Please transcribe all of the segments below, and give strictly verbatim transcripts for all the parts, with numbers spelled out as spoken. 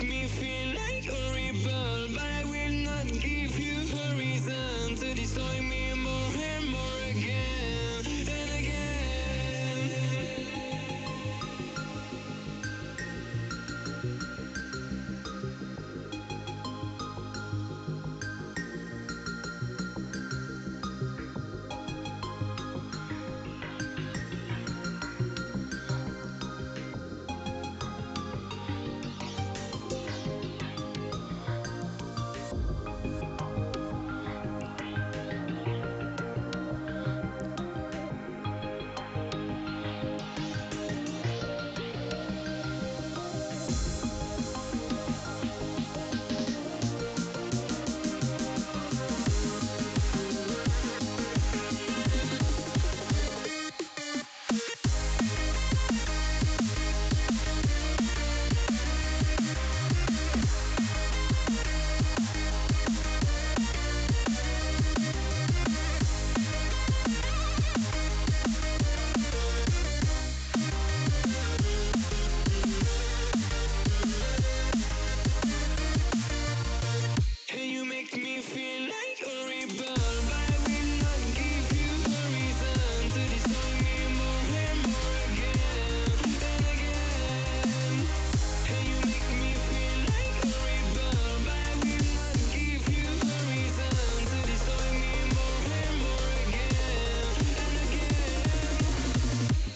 me feel like a rebel, but I will not give you a reason to destroy me more and more again and again. Hey, you make me feel like a rebel, but I will not give you a reason to destroy me more and more again and again. Hey, you make me feel like a rebel, but I will not give you a reason to destroy me more and more again and again.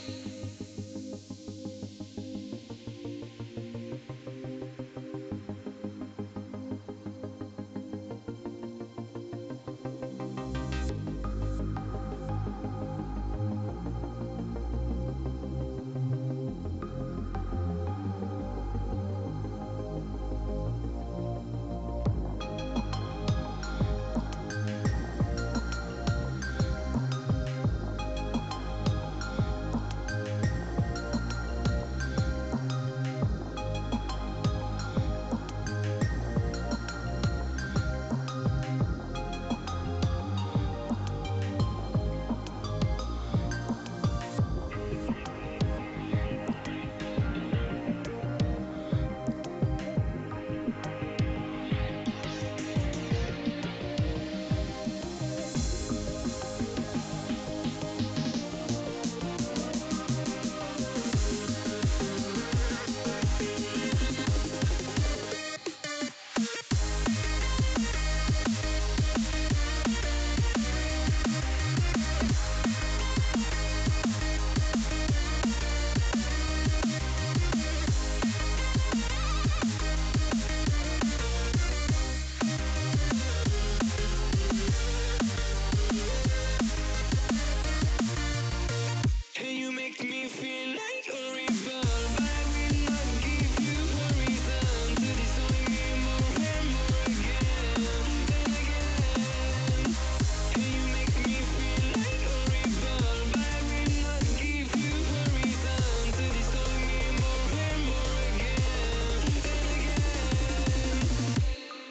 Hey, you make me feel like a rebel, but I will not give you a reason to destroy me more and more again and again. Hey, you make me feel like a rebel, but I will not give you a reason to destroy me more and more again and again.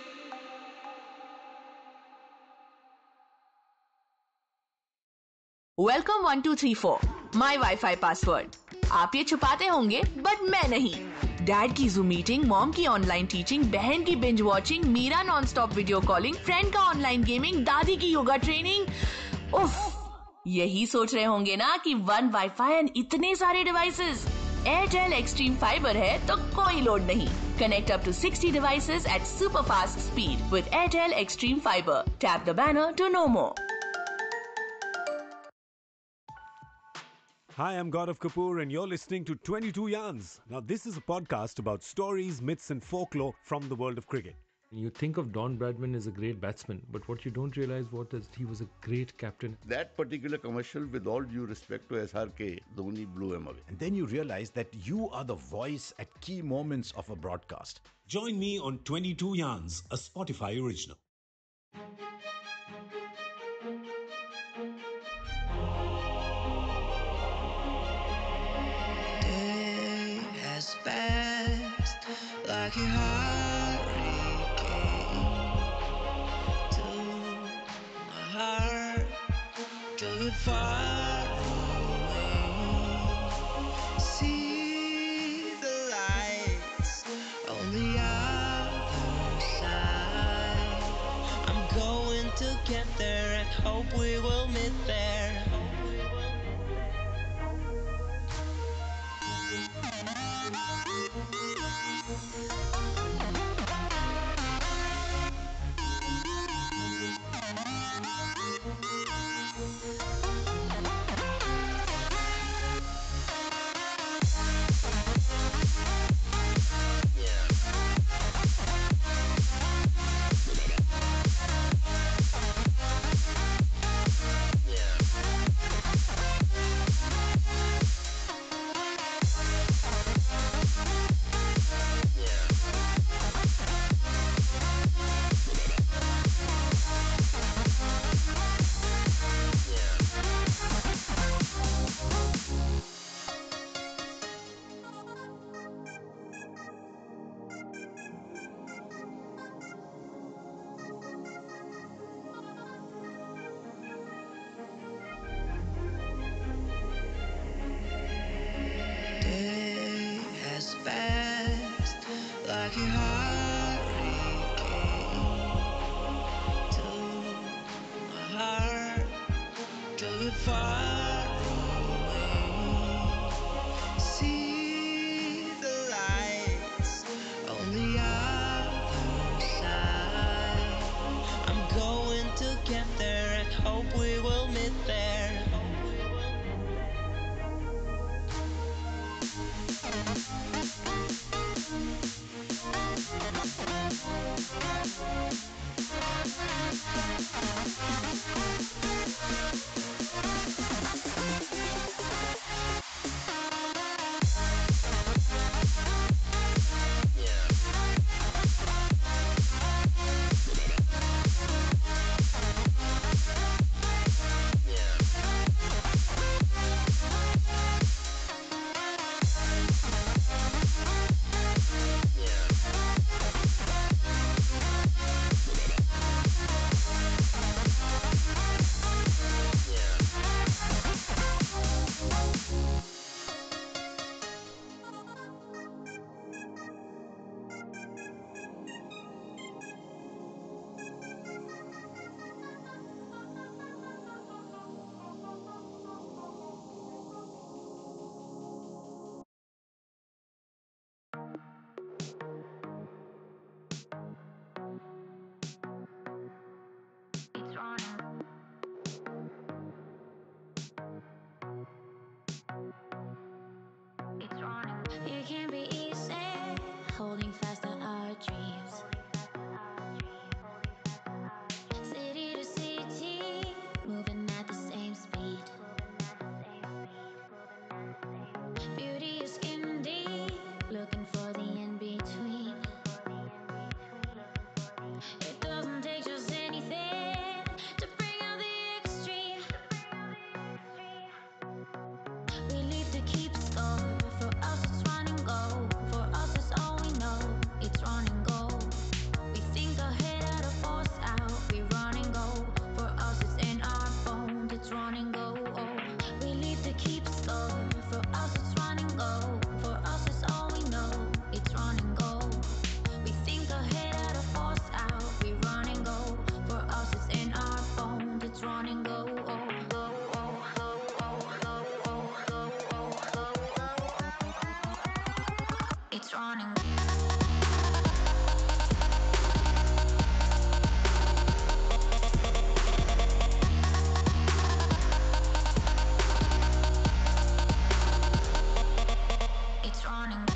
Welcome one two three four my wifi password. आप ये छुपाते होंगे but मैं नहीं। Dad की zoom meeting, mom की online teaching, बहन की binge watching, Meera non stop video calling, friend का ऑनलाइन गेमिंग, दादी की योगा ट्रेनिंग। उफ, यही सोच रहे होंगे ना कि वन वाईफाई एंड इतने सारे डिवाइसेस। एयरटेल एक्सट्रीम फाइबर है तो कोई लोड नहीं। Connect up to sixty devices at super fast speed with Airtel Xstream fiber. Tap the banner to know more. Hi, I'm Gaurav Kapoor and you're listening to twenty-two Yarns. Now, this is a podcast about stories, myths and folklore from the world of cricket. You think of Don Bradman as a great batsman, but what you don't realize what is he was a great captain. That particular commercial, with all due respect to S R K, Dhoni blew him away. And then you realize that you are the voice at key moments of a broadcast. Join me on twenty-two Yarns, a Spotify original. Day has passed like a hurricane to my heart, took it far away. See the lights on the hope we will meet there. Day has passed like a hurricane to my heart, to the far away. See the lights on the other side. I'm going to get there and hope we will meet there. It can be easy holding fast to our dreams. City to city, moving at the same speed. Beauty is skin deep, looking for the in between. It doesn't take just anything to bring out the extreme. We live to keep score. For us it's run and go. For us it's all we know. It's run and go. We think ahead out of force out. We run and go. For us it's in our bones. It's run and go. Oh. We live to keep score. For us it's run and go. For us it's all we know. It's run and go. We think ahead out of force out. We run and go. For us it's in our bones. It's run and go. Oh. Go. Oh. Go. Oh. Go. Oh. Go. Oh. Go. It's running. It's running.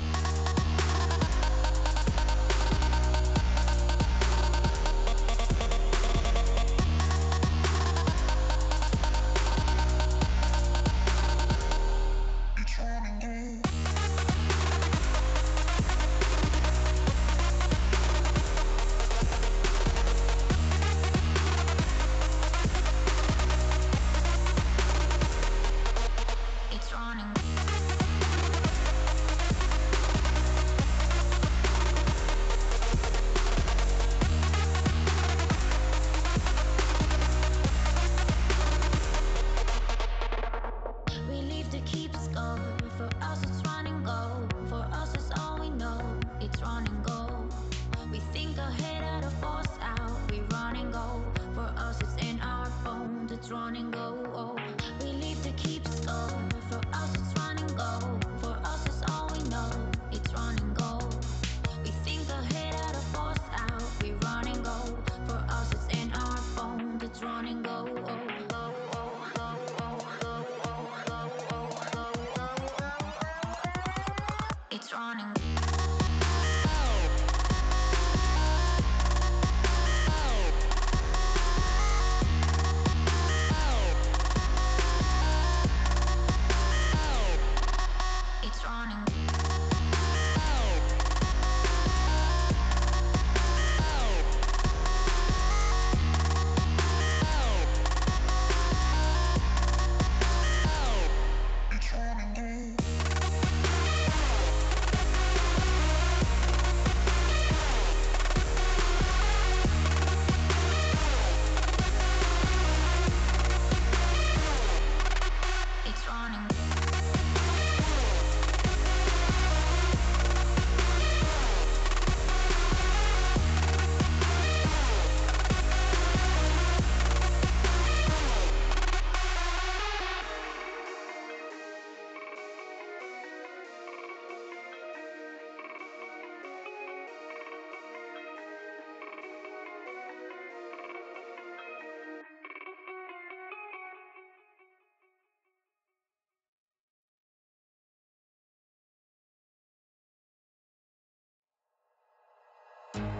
It's running.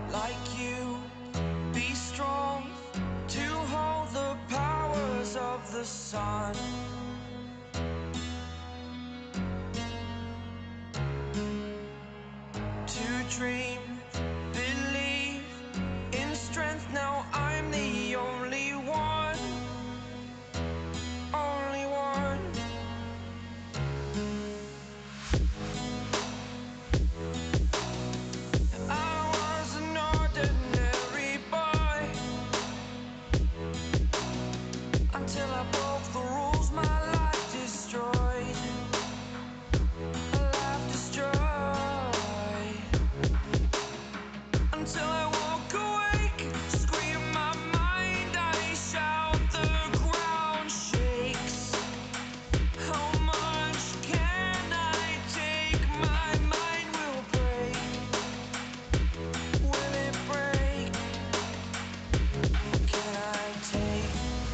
like you. Be strong to hold the powers of the sun. To dream, believe in strength. Now I'm the only one, only one. I was an ordinary boy until I broke the rules. My life destroyed, a life destroyed. Until I walk awake, scream my mind, I shout, the ground shakes. How much can I take? My mind will break. Will it break? Can I take?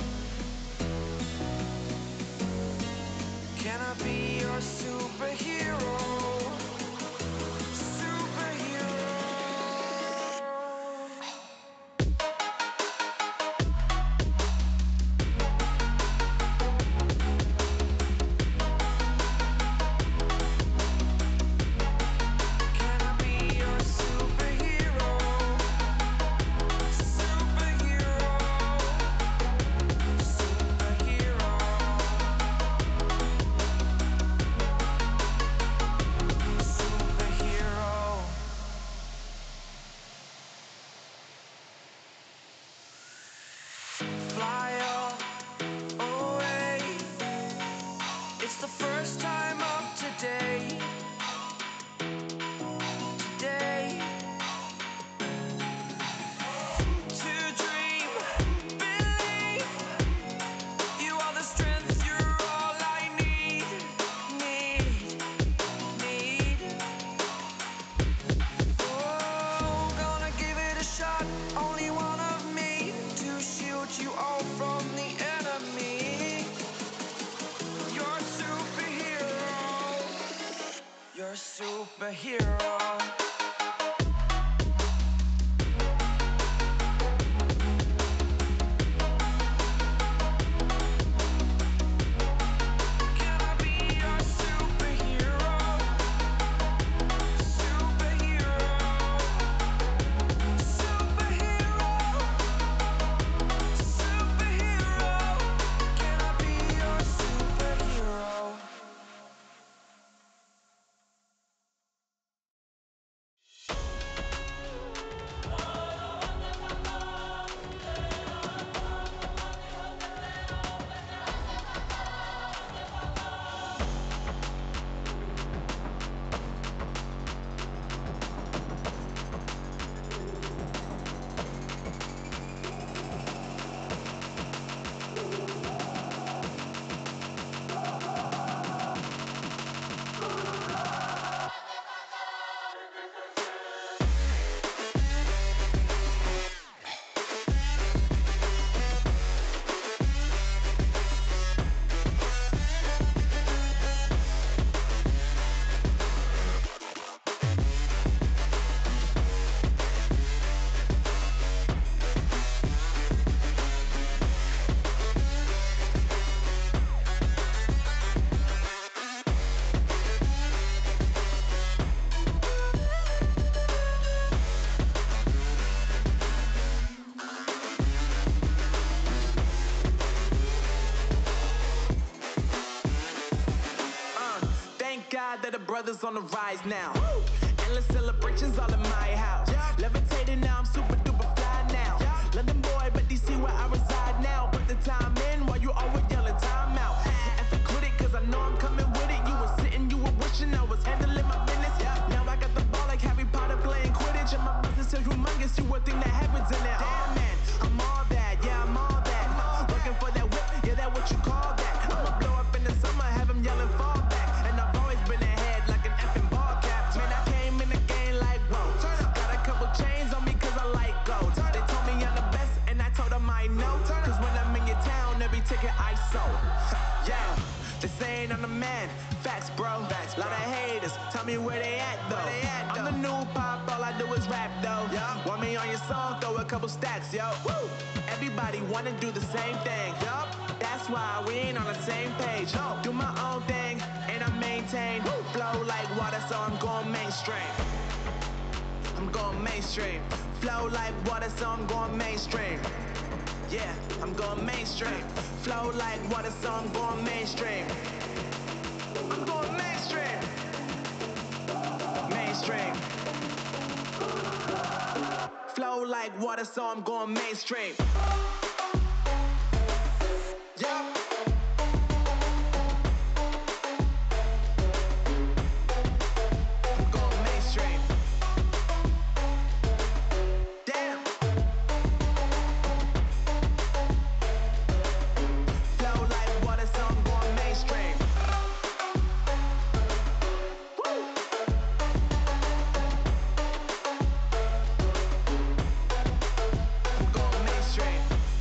Can I be your superhero? Superhero. Can I be your superhero? Superhero. Superhero. Superhero. Fly away. It's the first time of today. Today. To dream, believe. You are the strength, you're all I need. Need, need. Oh, gonna give it a shot. Only one of me to shield you all from the enemy. You're a superhero. You're a superhero. Can I be your superhero? Superhero. Superhero. Superhero. Can I be your superhero? Thank God that the brothers on the rise now. Endless celebrations all in my house. Levitating now, I'm super duper fly now. London boy, but D C where I reside now. Put the time in while you always yelling time out. If you quit it, cause I know I'm coming with it. You were sitting, you were wishing I was handling my business. Now I got the ball like Harry Potter playing Quidditch. And my business is humongous, you would think that happens in there. Oh man, I'm all that, yeah, I'm all that. Looking for that whip, yeah, that what you call that. I'ma blow up in the summer, have them yelling fall back. And I've always been ahead like an effing ball cap. Man, I came in the game like, whoa. Got a couple chains on me cause I like gold. They told me I'm the best and I told them I know. Cause when I'm in your town, every ticket I sold. Yeah, they saying I'm the man. Facts, bro. Facts, lot of haters. Tell me where they at though. I'm the new pop, all I do is rap though. Want me a song, throw a couple stacks, yo. Woo! Everybody wanna do the same thing, yup. That's why we ain't on the same page. No, do my own thing and I maintain. Woo! Flow like water, so I'm going mainstream. I'm going mainstream. Flow like water, so I'm going mainstream. Yeah, I'm going mainstream. Flow like water, so I'm going mainstream. I'm going mainstream. Mainstream. Flow like water, so I'm going mainstream. Yeah. I'm going mainstream. Damn. Flow like water, so I'm going mainstream. Woo. I'm going mainstream.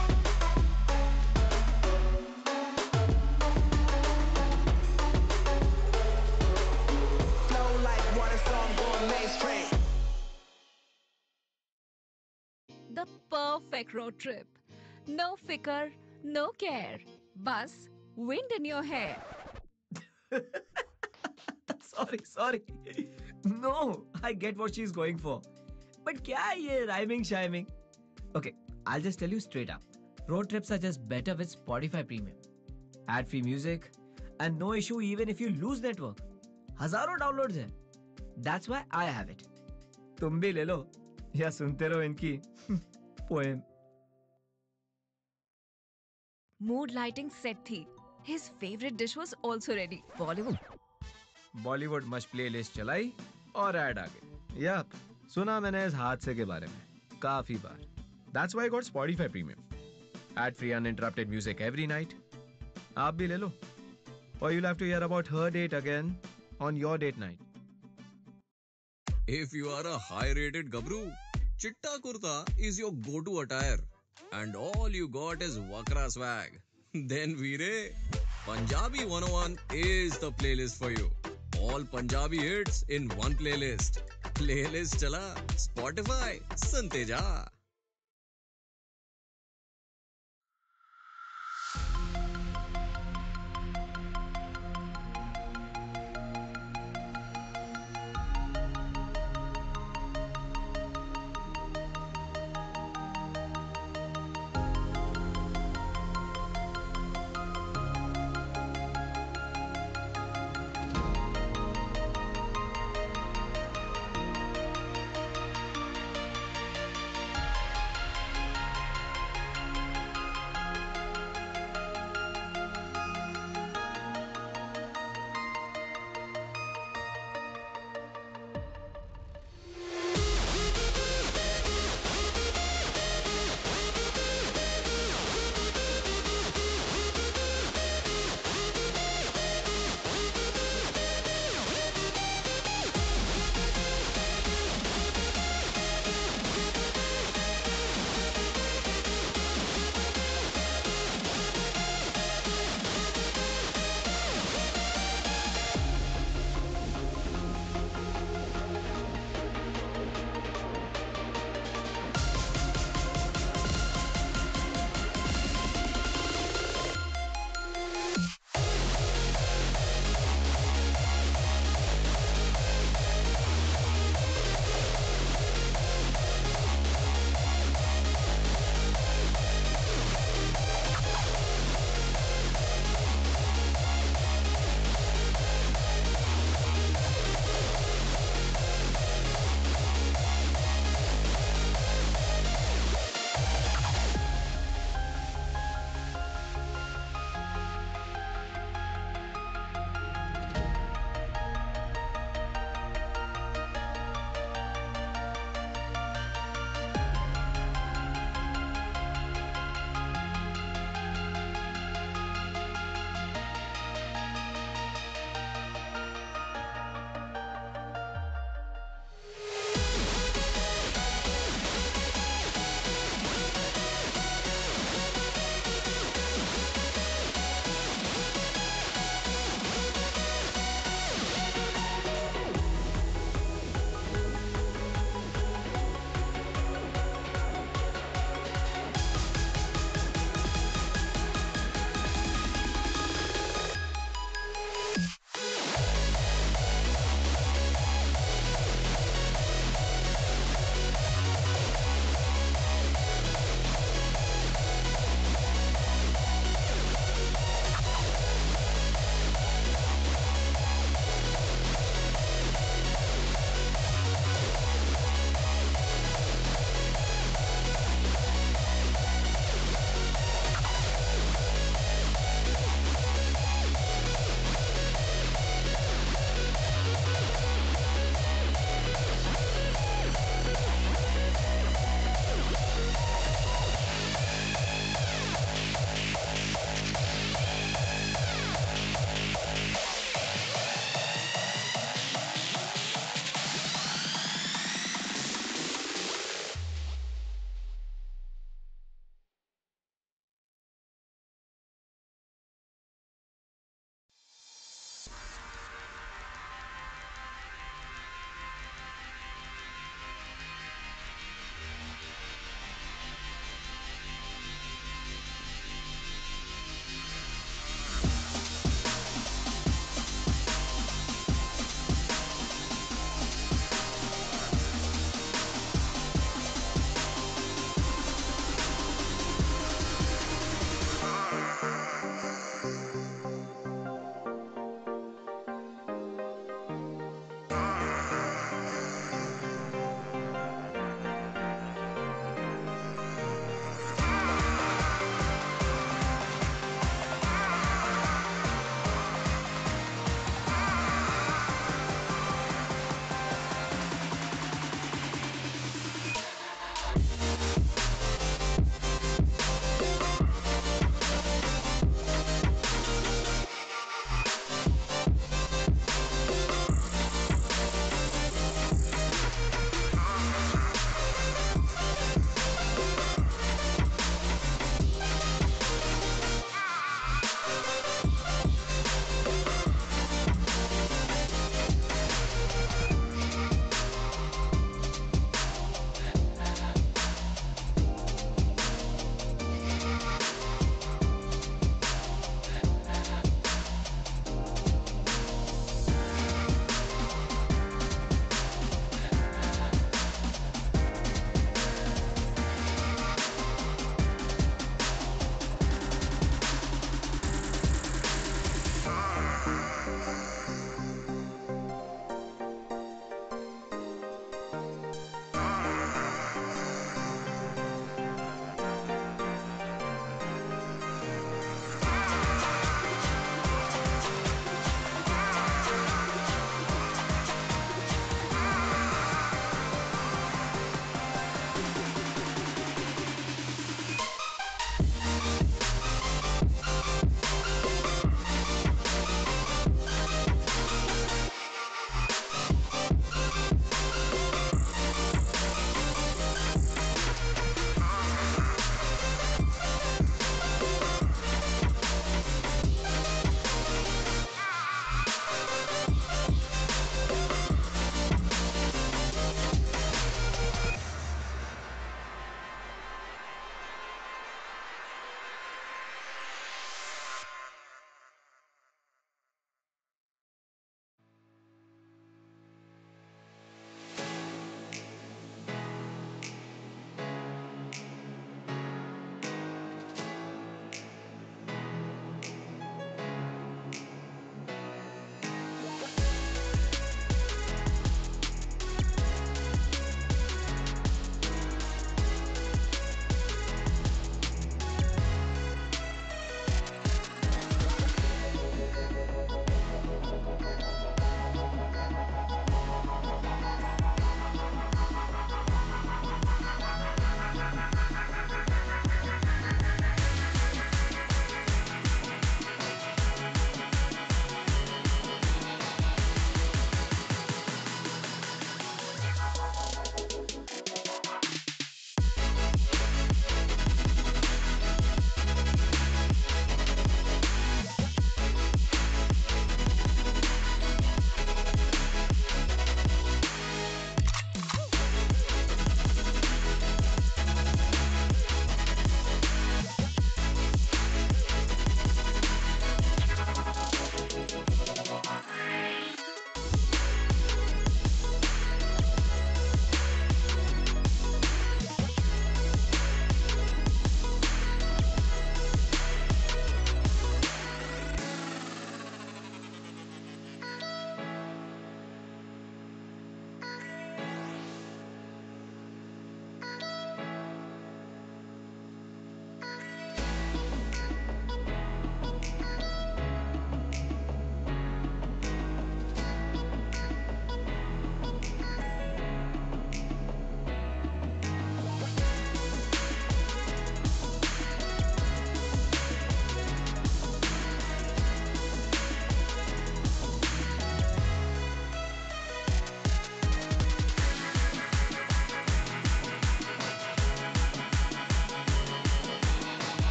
Flow like water, so I'm going mainstream. The perfect road trip. No fikr, no care. Bus, wind in your hair. Sorry, sorry. No, I get what she's going for. But क्या है ये rhyming shiming? Okay, I'll just tell you straight up. Road trips are just better with Spotify Premium. Ad-free music and no issue even if you lose network. हजारों downloads हैं. That's why I have it. तुम भी ले लो या सुनते रहो इनकी poem. Mood lighting set थी. His favorite dish was also ready. Bollywood. Bollywood must playlist चलाई और ऐड आ गई. यप, सुना मैंने इस हादसे के बारे में काफी बार. That's why I got Spotify Premium. Ad-free uninterrupted music every night. आप भी ले लो. Or you'll have to hear about her date again on your date night. If you are a high-rated gabru, chitta kurta is your go-to attire. And all you got is Wakra swag. Then Veere, Punjabi one oh one is the playlist for you. All Punjabi hits in one playlist. Playlist chala, Spotify, sunte ja.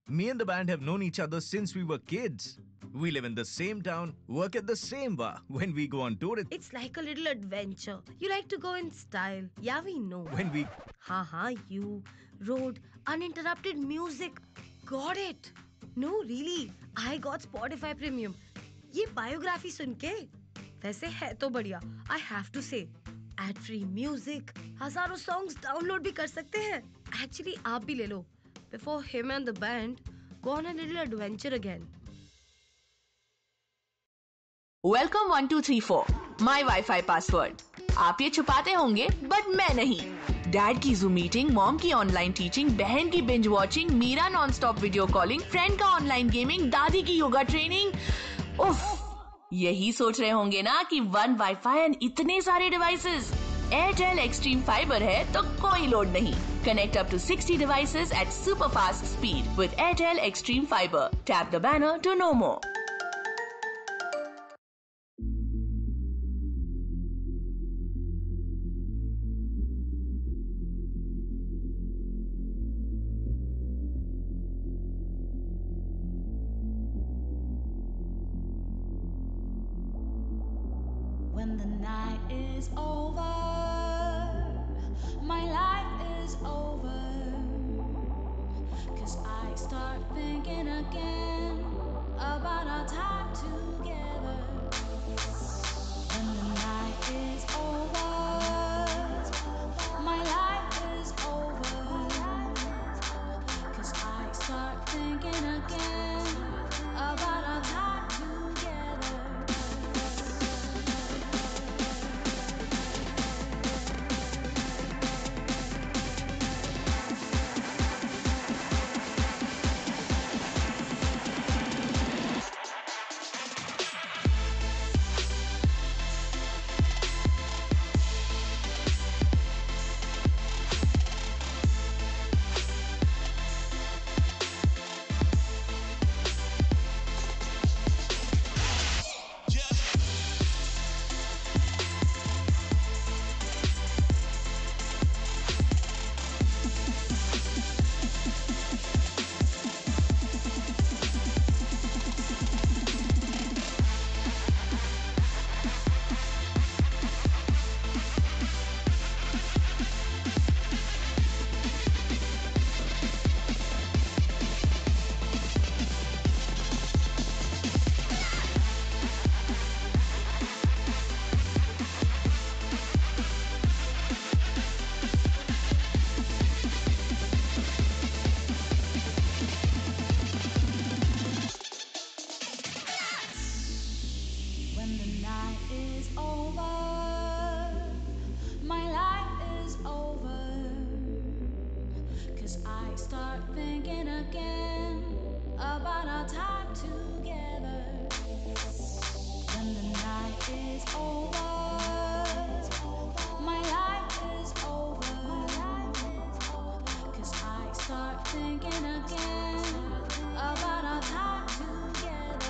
Me and the band have known each other since we were kids. We live in the same town, work at the same bar. When we go on tour, it- It's like a little adventure. You like to go in style. Yeah, we know. when we Haha, you. Road. Uninterrupted music. Got it. No, really. I got Spotify Premium. ये biography सुन के वैसे है तो बढ़िया. I have to say. Ad free music. हजारों songs download भी कर सकते हैं. Actually, आप भी ले लो. Before him and the band go on a little adventure again. Welcome one two three four my wifi password. आप ये छुपाते होंगे बट मैं नहीं. डैड की जूम मीटिंग, मॉम की ऑनलाइन टीचिंग, बहन की binge watching, Meera non stop video calling, friend का ऑनलाइन गेमिंग, दादी की योगा ट्रेनिंग. उफ, यही सोच रहे होंगे ना कि वन वाईफाई एंड इतने सारे डिवाइसेस. एयरटेल एक्सट्रीम फाइबर है तो कोई लोड नहीं. Connect up to sixty devices at super fast speed with Airtel Extreme Fiber. Tap the banner to know more. When the night is over, my life is over. 'Cause I start thinking again about our time together. When the night is over, my life is over. 'Cause I start thinking again about our time together. When the night is over, my life is over. 'Cause I start thinking again about our time together. When the night is over, my life is over. 'Cause I start thinking again about our time together.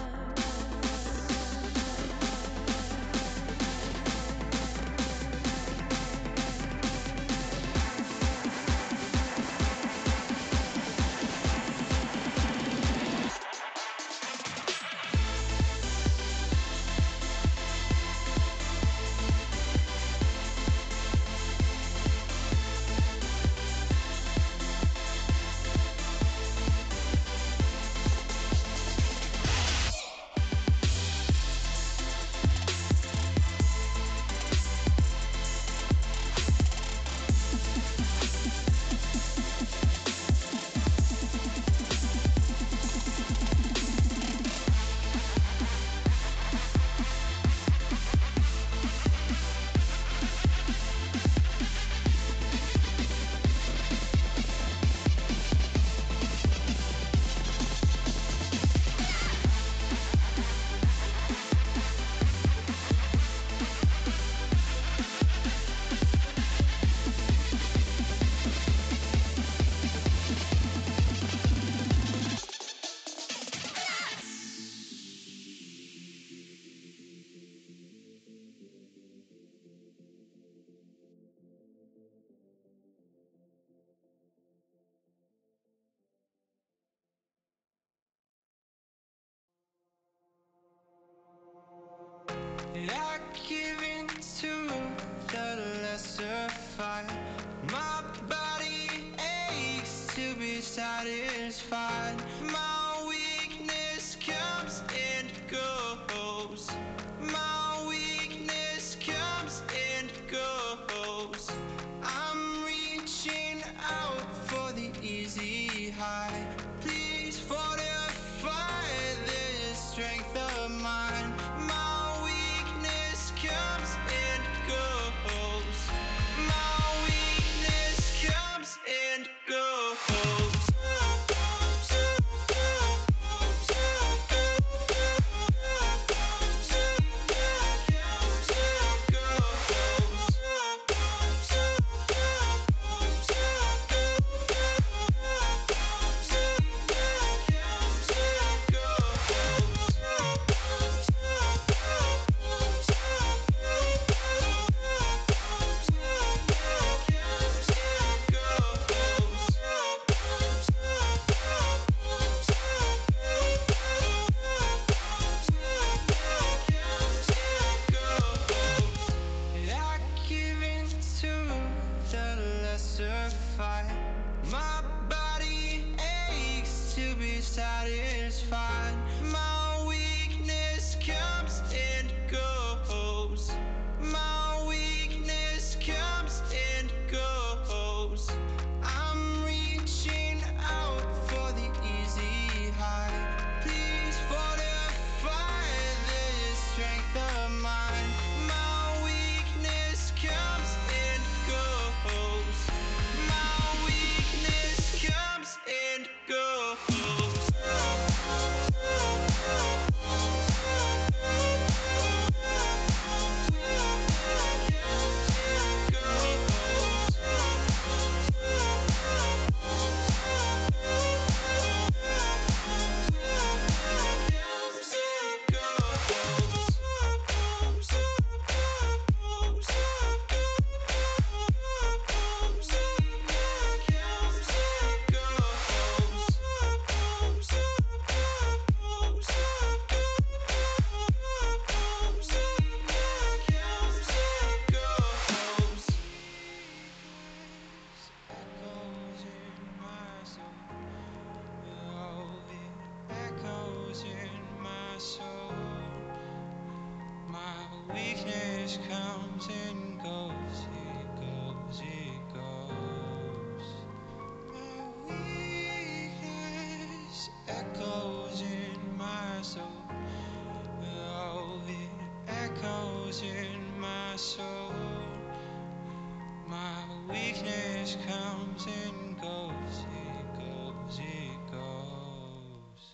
just comes and goes, it goes, it goes.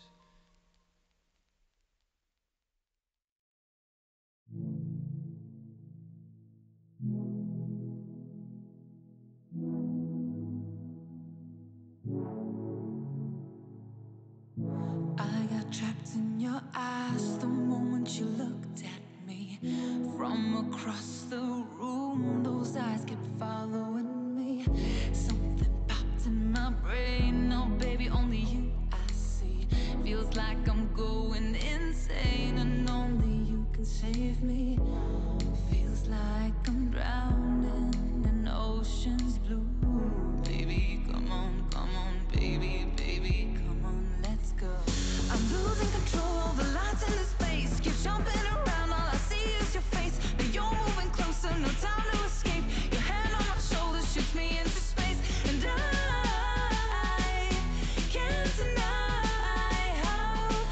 I got trapped in your eyes the moment you looked at me. From across the room, those eyes kept following me. Something popped in my brain. Now, baby, only you I see. Feels like I'm going insane, and only you can save me. Feels like I'm drowning in ocean's blue. Baby, come on, come on, baby, baby, come on, let's go. I'm losing control of the lights in the space. Keep jumping around, all I see is your face. But you're moving closer, no time to escape. Your hand on my shoulder shoots me into space. And I can't deny how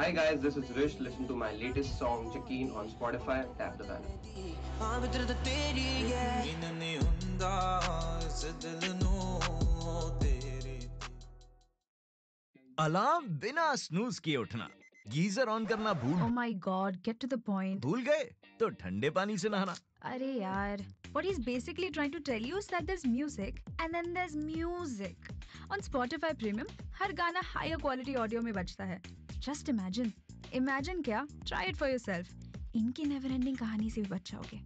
Hi guys, this is Rish. Listen to my latest song Jakeen on Spotify. Tap the banner. Alarm बिना snooze किए उठना, geyser on करना भूल Oh my god, get to the point. भूल गए तो ठंडे पानी से नहाना. अरे यार, what he's basically trying to tell you is that there's music and then there's music. On Spotify Premium, हर गाना higher quality audio में बजता है. Just imagine. Imagine क्या? Try it for yourself. इनकी never ending कहानी से भी बच जाओगे.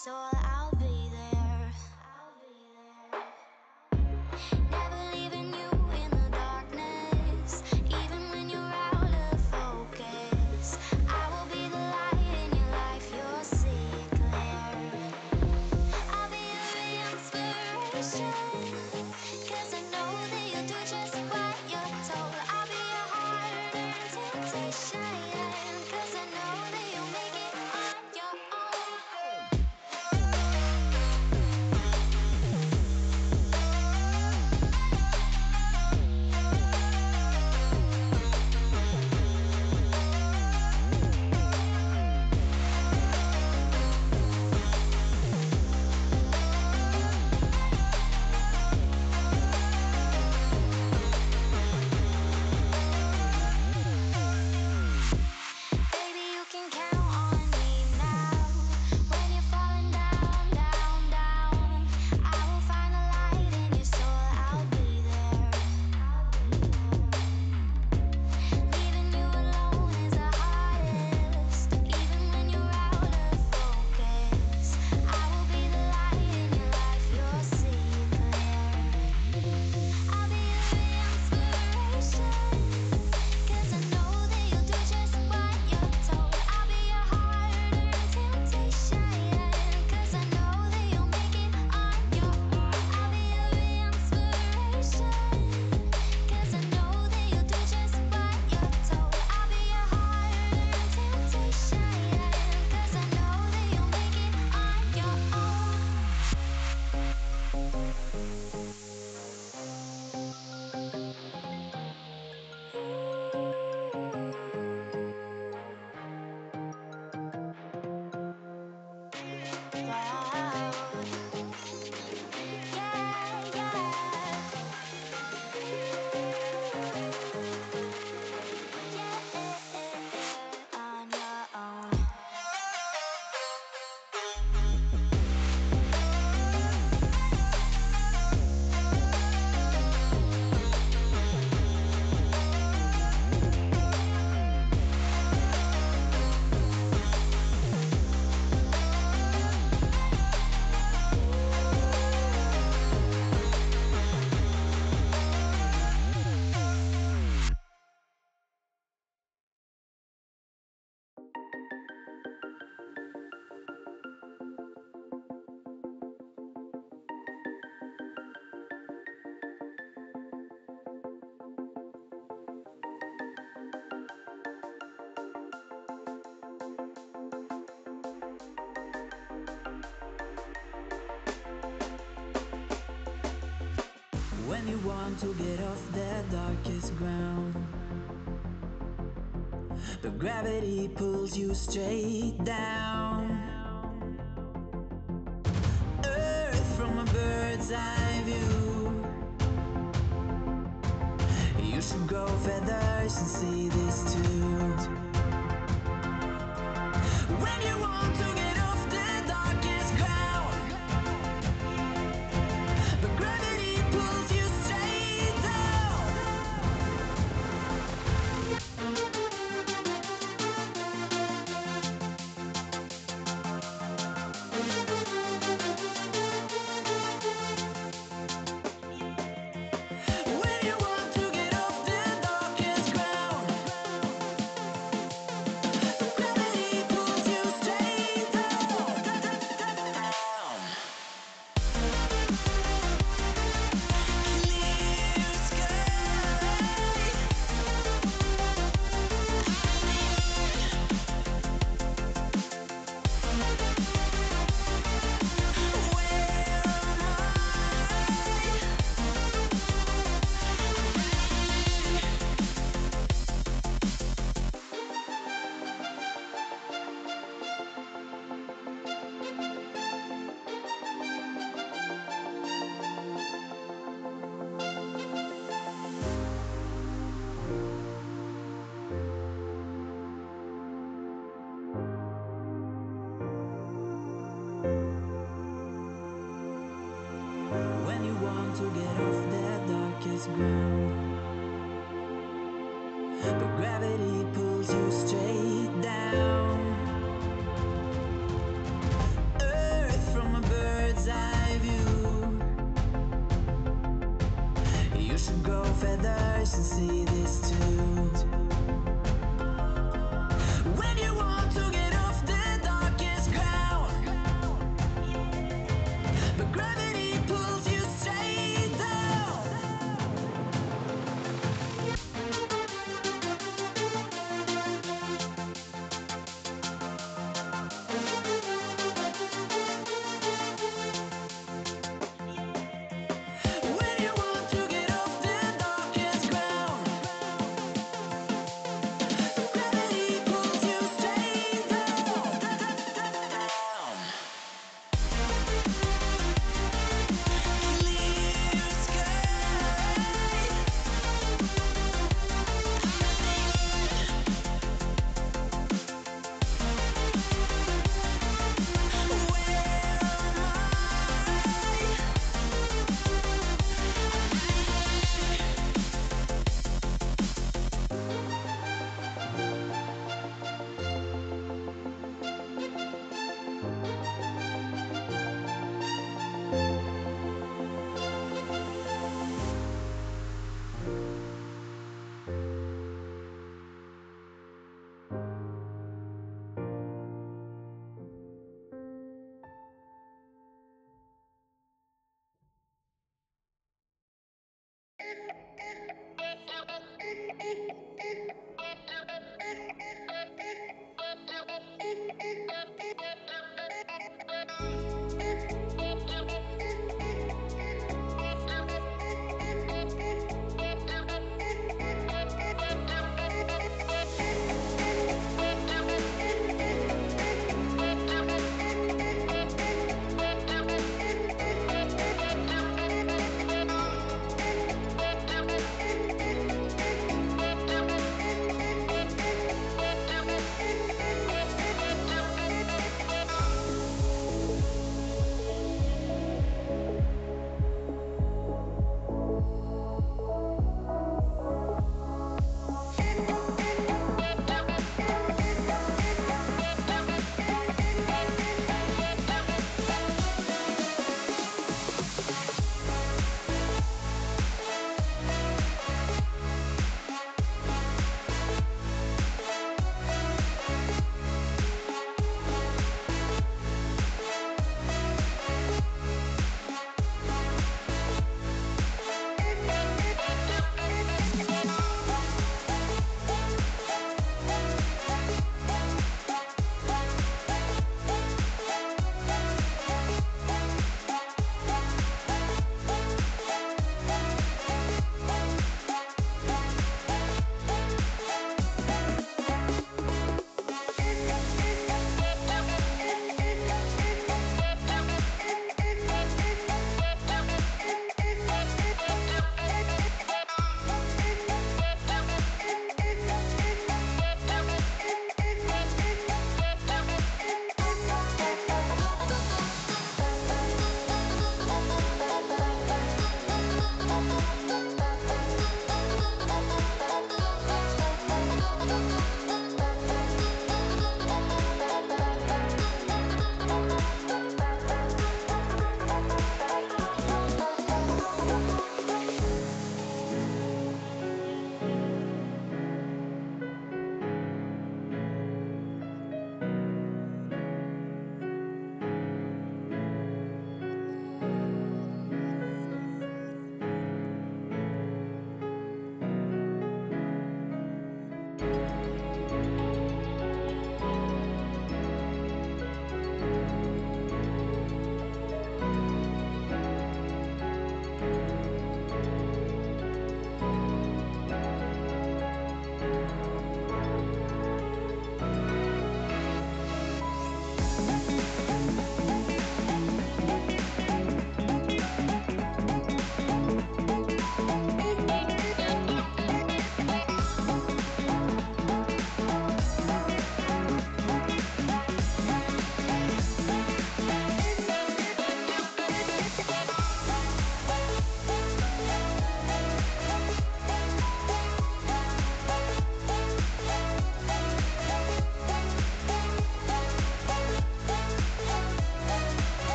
soul, I'll be there. Never leaving you in the darkness, even when you're out of focus. I will be the light in your life, you'll see it clear. I'll be your inspiration, 'cause I know that you'll do just what you're told. I'll be your heart-earned temptation, 'cause I know that you'll make it on your own. Baby, you can count on me now. When you're falling down, down, down, I will find the light in your soul, I'll be there. Leaving you alone is the hardest, even when you're out of focus. I will be the light in your life, you'll see it clear. I'll be your inspiration, 'cause I know that you'll do just what you're told. I'll be your heart-earned temptation, 'cause I know that you'll make it on your own. I'll be your inspiration, 'cause I know that you'll do just what you're told. I'll be your heart-earned temptation, 'cause I know that you'll make it on your own. On your own. When you want to get off the darkest ground, but gravity pulls you straight down. Earth from a bird's eye view. You should grow feathers and see this too. When you want to get off the darkest ground, but gravity pulls you straight down. When you want to get off the darkest ground, but gravity pulls you straight down. Clear sky. When you want to get off the darkest ground, but gravity pulls you straight down. Earth eyes should see this too. When you want to get off the darkest ground, but gravity pulls you straight down. When you want to get off the darkest ground,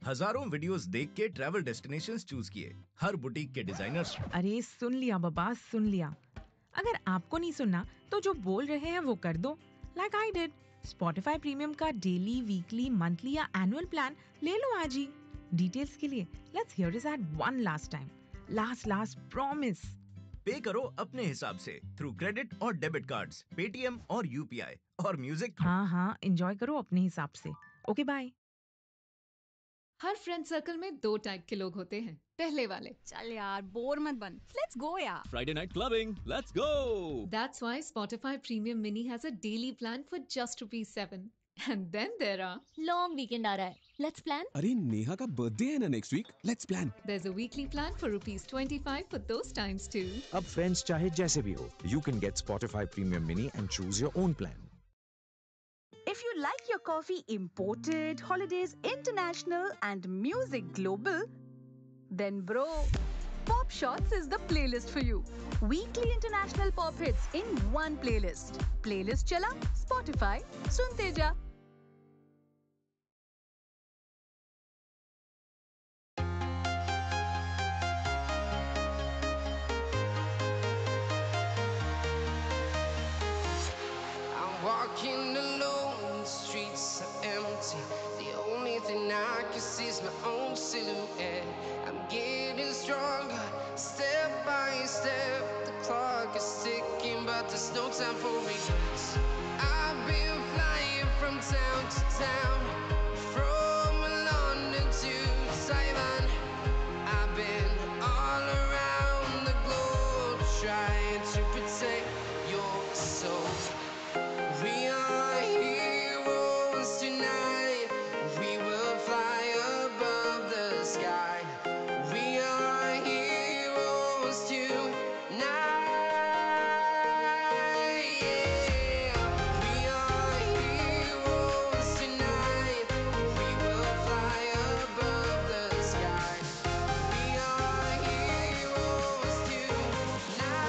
हजारों videos देख के travel destinations choose किए, हर boutique के designers. अरे सुन लिया बाबा, सुन लिया। अगर आपको नहीं सुनना तो जो बोल रहे हैं वो कर दो, like I did. Spotify premium का डेली, वीकली, मंथली या एनुअल प्लान ले लो आज ही। डिटेल्स के लिए let's hear it at one last time, last last promise. Pay करो अपने हिसाब से थ्रू क्रेडिट और डेबिट कार्ड्स, पेटीएम और यूपीआई, और म्यूजिक हाँ हाँ एंजॉय करो अपने हिसाब से। Okay bye. हर फ्रेंड सर्कल में दो टाइप के लोग होते हैं। पहले वाले, चल यार बोर मत बन, लेट्स गो यार। Friday night clubbing, let's go! That's why Spotify Premium Mini has a daily plan for just rupees seven. And then there are long weekend आ रहा है, लेट्स प्लान। अरे नेहा का बर्थडे है ना next week, let's plan. There's a weekly plan for rupees twenty-five for those times too. अब friends चाहे जैसे भी हो, you can get Spotify Premium Mini and choose your own plan. If you like your coffee imported, holidays international, and music global, then bro, Pop Shots is the playlist for you. Weekly international pop hits in one playlist. Playlist chala, Spotify, sunte ja. I'm walking alone, the streets are empty. The only thing I can see is my own silhouette. I'm getting stronger, step by step. The clock is ticking, but there's no time for regrets. I've been flying from town to town, from London to Taiwan. I've been all around the globe trying to protect your soul. We are heroes tonight. We will fly above the sky. We are heroes tonight. Yeah. We are heroes tonight. We will fly above the sky. We are heroes tonight.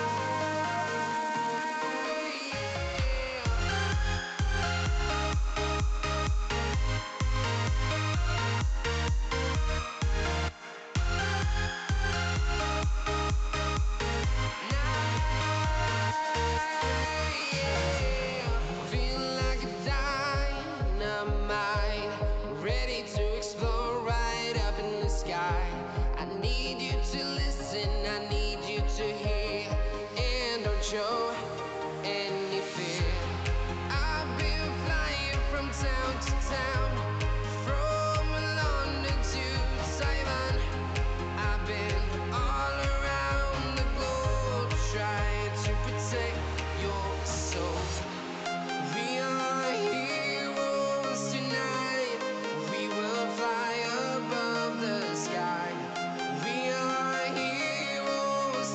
Feeling like a dynamite, ready to explode right up in the sky. I need you to listen, I need you to hear, and don't show any fear. I've been flying from town to town, from London to Taiwan. I've been all around the globe trying to protect your soul. We are heroes tonight. We will fly above the sky. We are heroes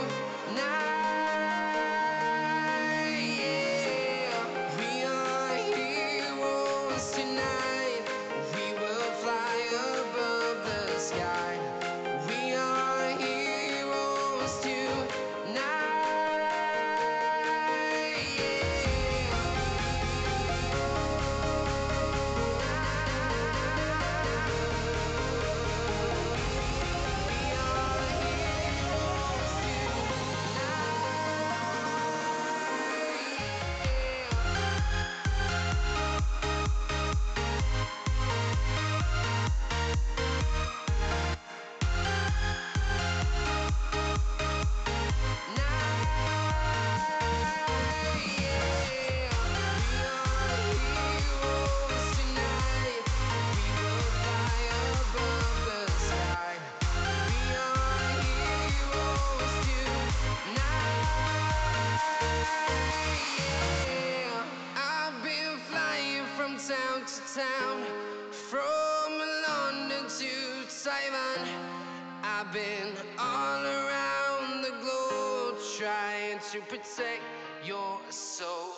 tonight. Yeah. We are heroes tonight. We will fly above the sky. We are heroes tonight. I've been flying from town to town, from London to Taiwan. I've been all around the globe trying to protect your soul.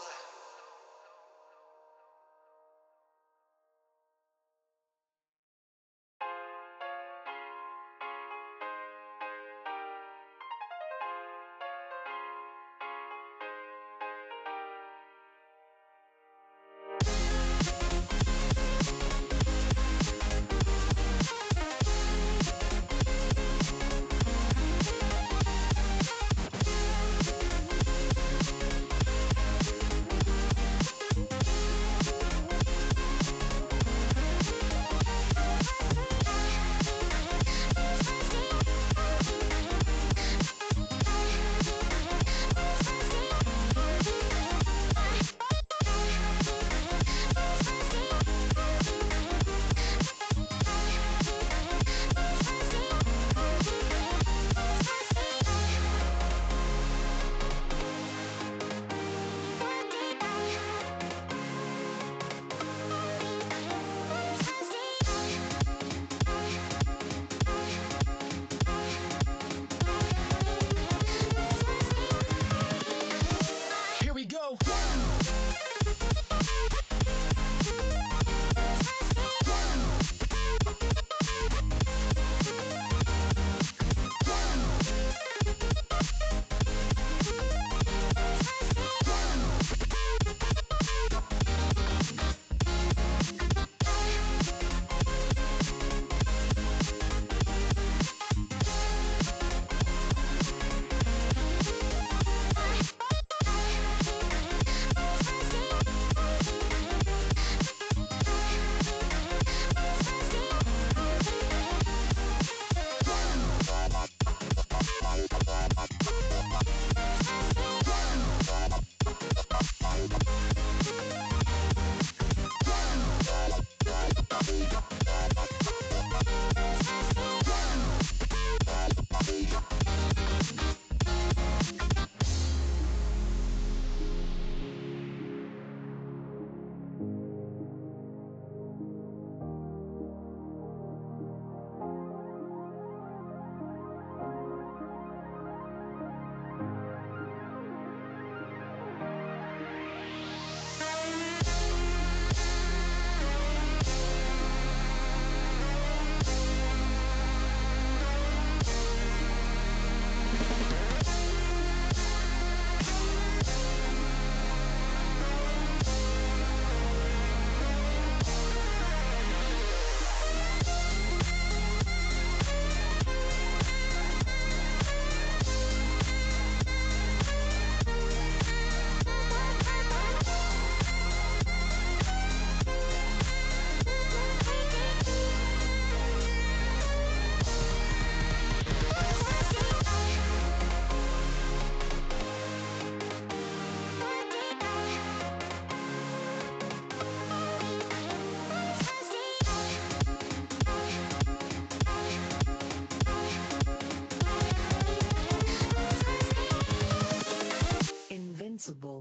responsible.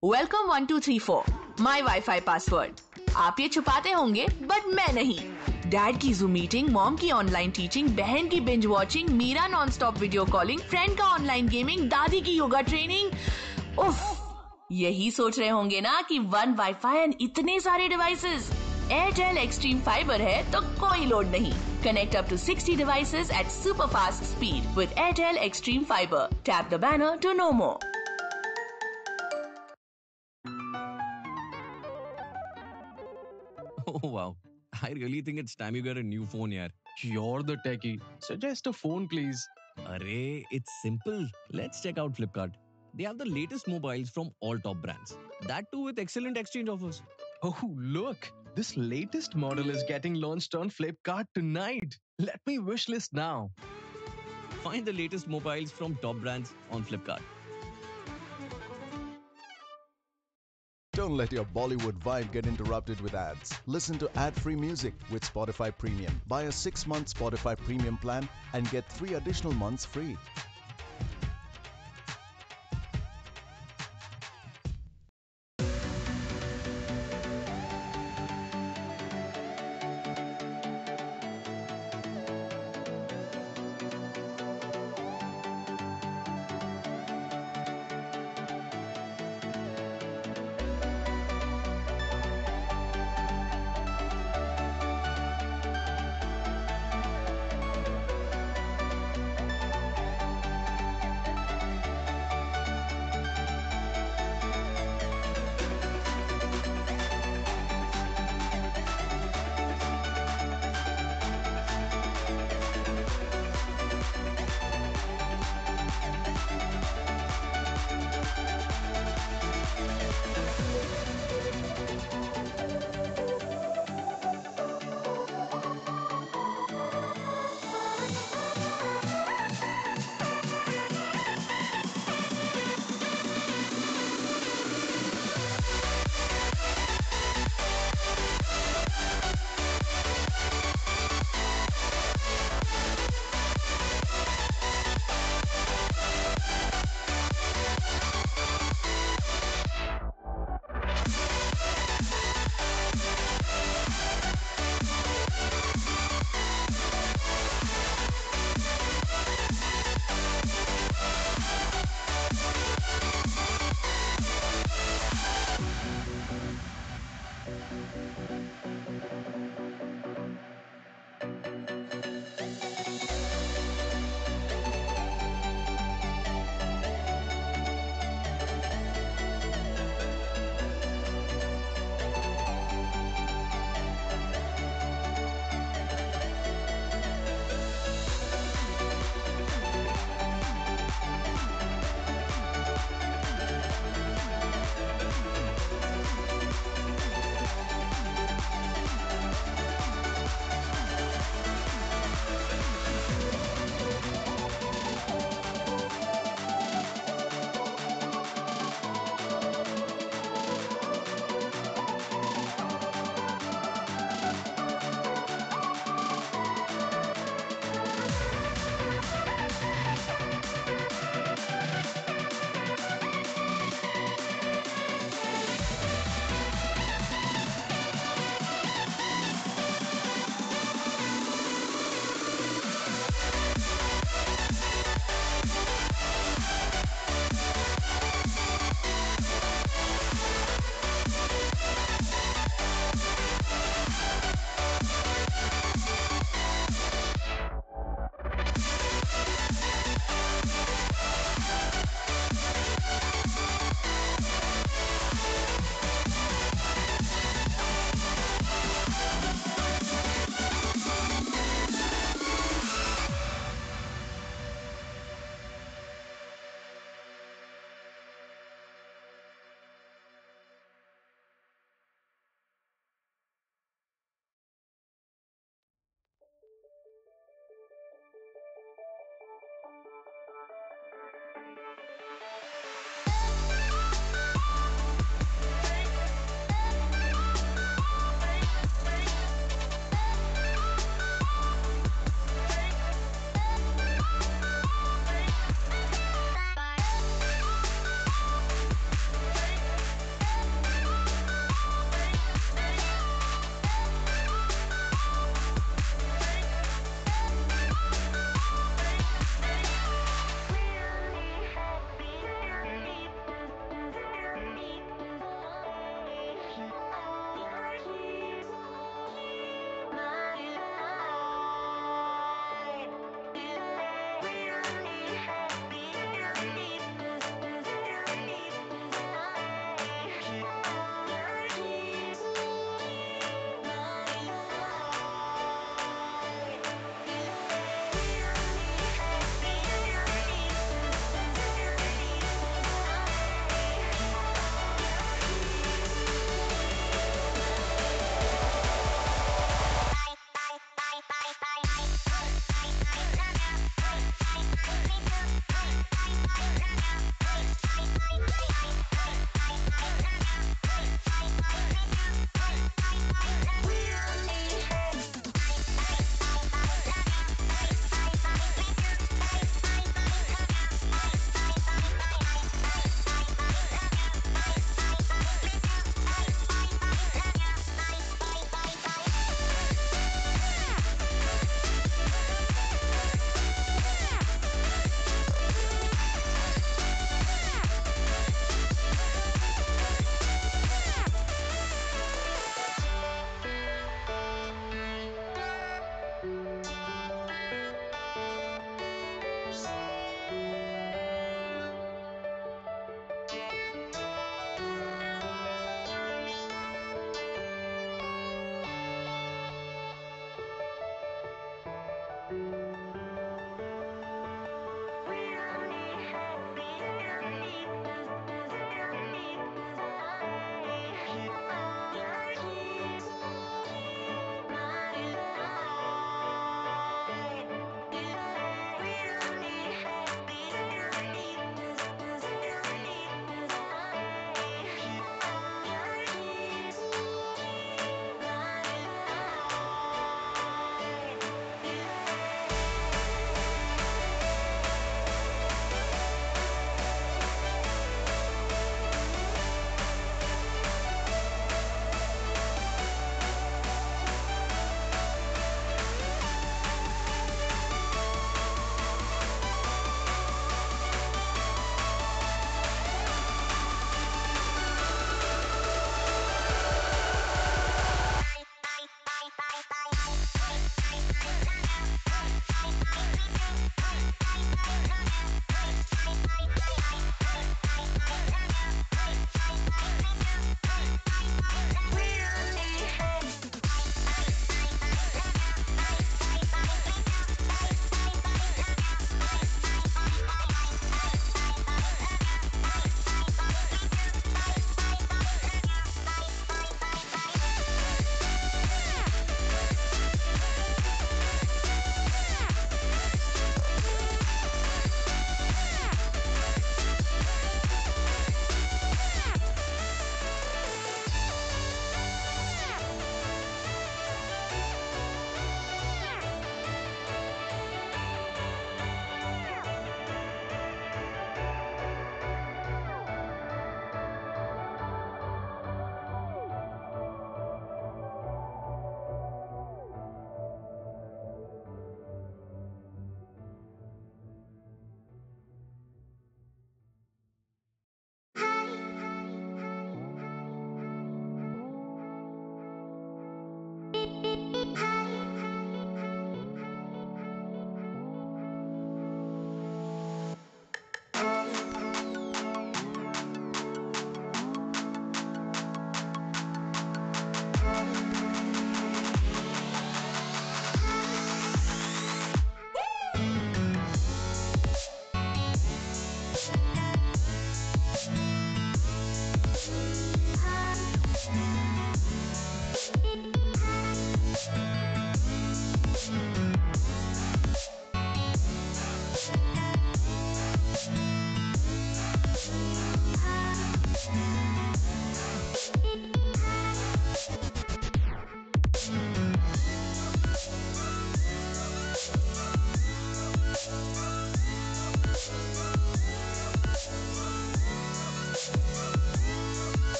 Welcome one two three four my wifi password. आप ये छुपाते होंगे but मैं नहीं। Dad की zoom meeting, mom की online teaching, बहन की binge watching, Meera non stop video calling, friend का ऑनलाइन गेमिंग, दादी की योगा ट्रेनिंग। उफ, यही सोच रहे होंगे ना कि वन वाईफाई एंड इतने सारे डिवाइसेस। एयरटेल एक्सट्रीम फाइबर है तो कोई लोड नहीं। Connect up to sixty devices at super fast speed with Airtel Extreme Fiber. Tap the banner to know more. Oh wow. I really think it's time you get a new phone, yaar. You're the techie. Suggest a phone, please. Array, it's simple. Let's check out Flipkart. They have the latest mobiles from all top brands. That too with excellent exchange offers. Oh, look. This latest model is getting launched on Flipkart tonight. Let me wishlist now. Find the latest mobiles from top brands on Flipkart. Don't let your Bollywood vibe get interrupted with ads. Listen to ad-free music with Spotify Premium. Buy a six-month Spotify Premium plan and get three additional months free.